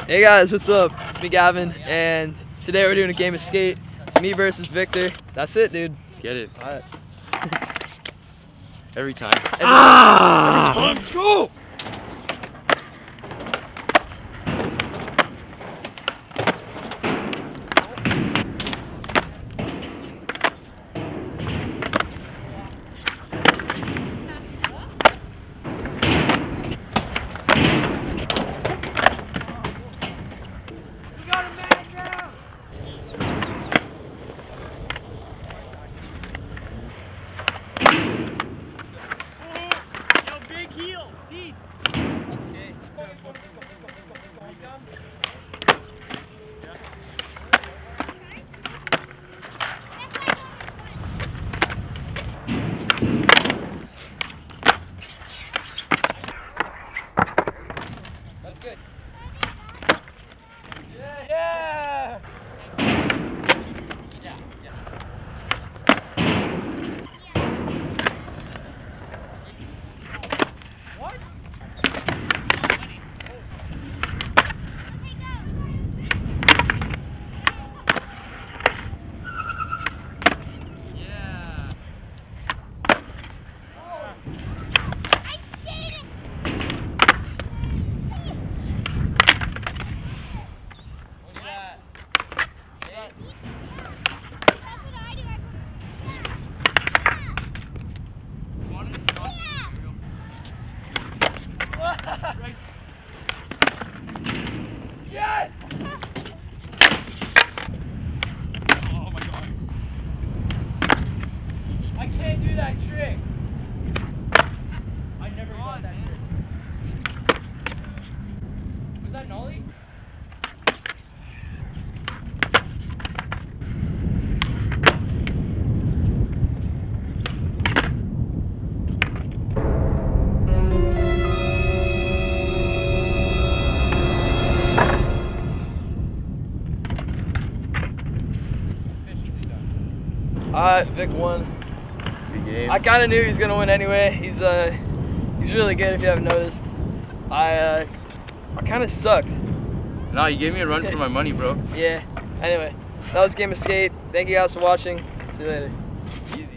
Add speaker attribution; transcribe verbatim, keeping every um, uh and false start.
Speaker 1: Hey guys, what's up? It's me, Gavin, and today we're doing a game of skate. It's me versus Victor. That's it, dude.
Speaker 2: Let's get it.
Speaker 1: All right.
Speaker 2: Every time. Every
Speaker 1: Ah!
Speaker 2: time. Every time. Let's go!
Speaker 1: Yes!
Speaker 2: Oh my god.
Speaker 1: I can't do that trick. I never got that trick. Was that nollie? Alright, Vic won.
Speaker 2: Good game.
Speaker 1: I kind of knew he was gonna win anyway. He's uh, he's really good if you haven't noticed. I uh, I kind of sucked.
Speaker 2: Nah, you gave me a run for my money, bro.
Speaker 1: Yeah. Anyway, that was Game of Skate. Thank you guys for watching. See you later.
Speaker 2: Easy.